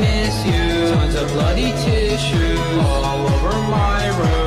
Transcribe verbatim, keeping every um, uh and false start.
miss you. Tons of bloody tissue all over my room.